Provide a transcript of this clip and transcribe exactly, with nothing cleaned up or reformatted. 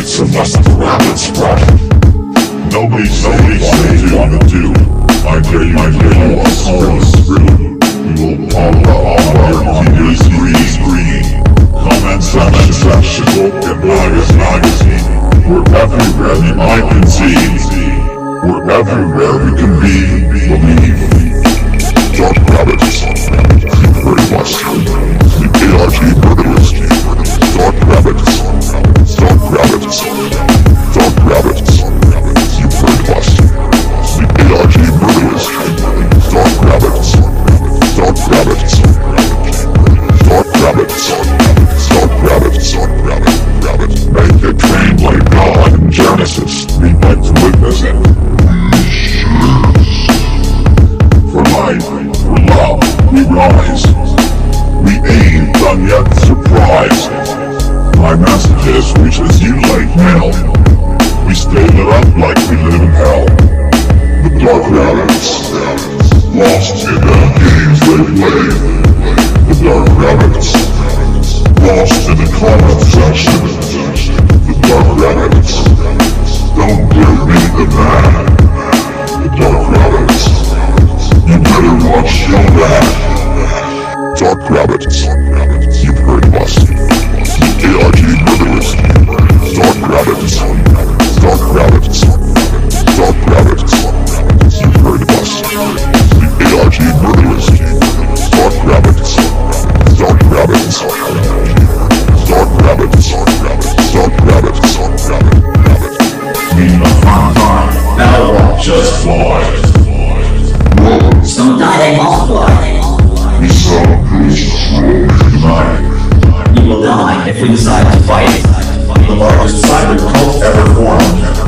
streets unless the rabbits spread. Nobody nobody says what to do. I dare you, I dare you, us all screw. We will follow all your T V screen. Comment section, book and magazine. We're everywhere the eye can see. We're everywhere we can be. Believe. Dark rabbits. Keep very much. The A R G murderers. Dark rabbits. Dark rabbits. Dark rabbits. Keep very much. The A R G murderers. Dark rabbits. Dark rabbits. Dark rabbits. Dark rabbits. Dark rabbits. Rabbits. Make it train like God in Genesis. We like to witness it. For life, for love, we rise. We ain't done yet, surprise. My messages reaches you like mail. We stay lit up like we live in hell. The dark rabbits, lost in the games they play. The dark rabbits, lost in the comment section. The dark rabbits, don't give me the man. The dark rabbits, you better watch your back. Dark rabbits, you've heard of us. The A R G murderers. Dark rabbits, dark rabbits, dark rabbits, you've heard of us. The A R G murderers. Dark rabbits, dark rabbits, dark rabbits, dark rabbits, dark rabbits. Mean a fine time, now watch just fly. Don't die, they multiply. We saw who's wrong tonight. You will die if we decide to fight. The largest cyber cult ever formed.